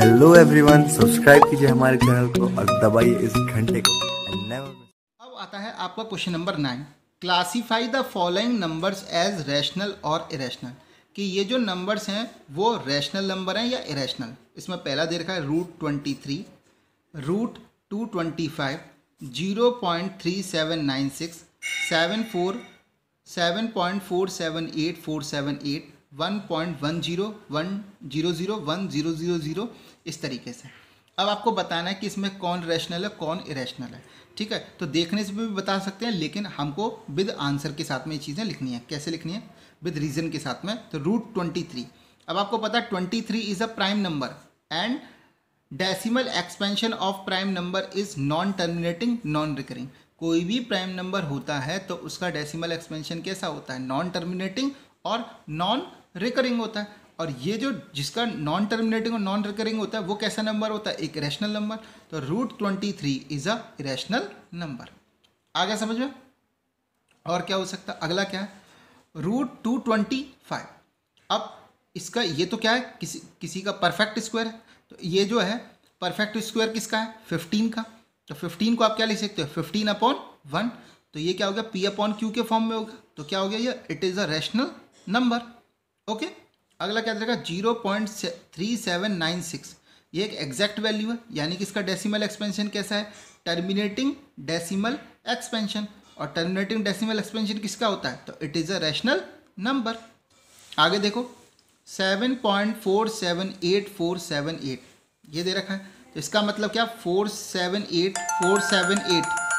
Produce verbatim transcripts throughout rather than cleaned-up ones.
Hello everyone, subscribe कीजिए हमारे channel को और दबाइए इस घंटे को। अब आता है आपका question number nine. Classify the following numbers as rational और इरेशनल, कि ये जो नंबर्स हैं वो रैशनल नंबर हैं या इरेशनल। इसमें पहला दे रखा है root twenty three, root two twenty five, zero point three seven nine six, seven four seven point four seven eight four seven eight, one point one zero one zero zero one zero zero zero, इस तरीके से। अब आपको बताना है कि इसमें कौन रैशनल है कौन इरेशनल है। ठीक है, तो देखने से भी बता सकते हैं, लेकिन हमको विद आंसर के साथ में ये चीज़ें लिखनी है। कैसे लिखनी है? विद रीजन के साथ में। तो रूट ट्वेंटी थ्री, अब आपको पता है twenty three is a prime number and decimal expansion of prime number is non terminating non recurring. कोई भी प्राइम नंबर होता है तो उसका डेसिमल एक्सपेंशन कैसा होता है? नॉन टर्मिनेटिंग और नॉन रिकरिंग होता है। और ये जो जिसका नॉन टर्मिनेटिंग और नॉन रिकरिंग होता है वो कैसा नंबर होता है? एक रैशनल नंबर। तो root twenty three is a rational number. आ गया समझ में? और क्या हो सकता है? अगला क्या है? Root two twenty five. अब इसका ये तो क्या है? किसी किसी का परफेक्ट स्क्वायर है। तो ये जो है परफेक्ट स्क्वायर किसका है? फिफ्टीन का। तो फिफ्टीन को आप क्या लिख सकते हो? Fifteen upon one. तो ये क्या हो गया? पी अपॉन क्यू के फॉर्म में होगा। तो क्या हो गया ये? It is a rational number. Okay, अगला क्या देगा? Zero point three seven nine six. ये एक एग्जैक्ट वैल्यू है, यानी कि इसका डेसिमल एक्सपेंशन कैसा है? Terminating decimal expansion. और टर्मिनेटिंग डेसिमल एक्सपेंशन किसका होता है? तो it is a rational number. आगे देखो, seven point four seven eight four seven eight ये दे रखा है। तो इसका मतलब क्या? Four seven eight four seven eight.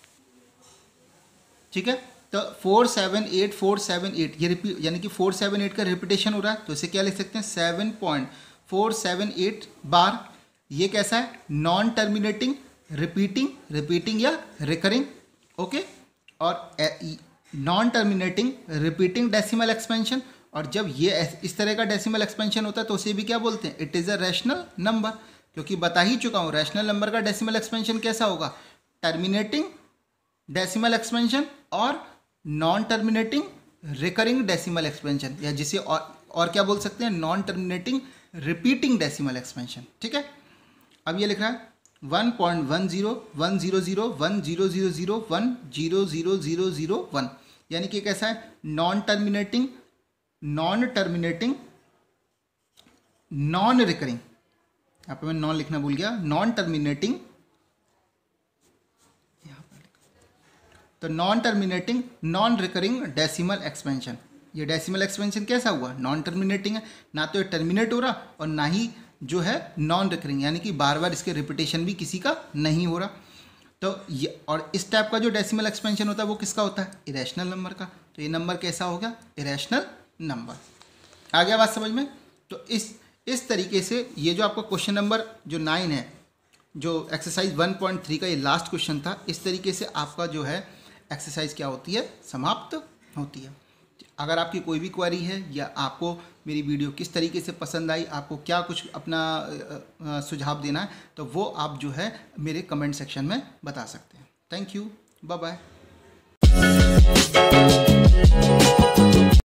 ठीक है, तो four seven eight four seven eight ये रिपीट, यानी कि फोर सेवन एट का रिपीटेशन हो रहा है। तो इसे क्या लिख सकते हैं? Seven point four seven eight bar. ये कैसा है? नॉन टर्मिनेटिंग रिपीटिंग रिपीटिंग या रिकरिंग। ओके, और non terminating repeating decimal expansion. और जब ये इस तरह का डेसिमल एक्सपेंशन होता है तो उसे भी क्या बोलते हैं? It is a rational number. क्योंकि बता ही चुका हूँ रैशनल नंबर का डेसिमल एक्सपेंशन कैसा होगा? टर्मिनेटिंग डेसिमल एक्सपेंशन और non terminating recurring decimal expansion, या जिसे और, और क्या बोल सकते हैं? Non terminating repeating decimal expansion. ठीक है, अब ये लिख रहा है one point one zero one zero zero one zero zero zero one zero zero zero zero one, यानी कि कैसा है? Non terminating non terminating non recurring. यहाँ पे मैं नॉन लिखना भूल गया। नॉन टर्मिनेटिंग, तो non terminating non recurring decimal expansion. ये डेसिमल एक्सपेंशन कैसा हुआ? नॉन टर्मिनेटिंग है, ना तो ये टर्मिनेट हो रहा और ना ही जो है नॉन रिकरिंग, यानी कि बार बार इसके रिपीटेशन भी किसी का नहीं हो रहा। तो ये, और इस टाइप का जो डेसिमल एक्सपेंशन होता है वो किसका होता है? इरेशनल नंबर का। तो ये नंबर कैसा हो गया? Irrational number. आ गया बात समझ में? तो इस इस तरीके से ये जो आपका क्वेश्चन नंबर जो नाइन है, जो एक्सरसाइज वन पॉइंट थ्री का ये लास्ट क्वेश्चन था, इस तरीके से आपका जो है एक्सरसाइज क्या होती है? समाप्त होती है। अगर आपकी कोई भी क्वेरी है या आपको मेरी वीडियो किस तरीके से पसंद आई, आपको क्या कुछ अपना सुझाव देना है, तो वो आप जो है मेरे कमेंट सेक्शन में बता सकते हैं। Thank you, bye bye.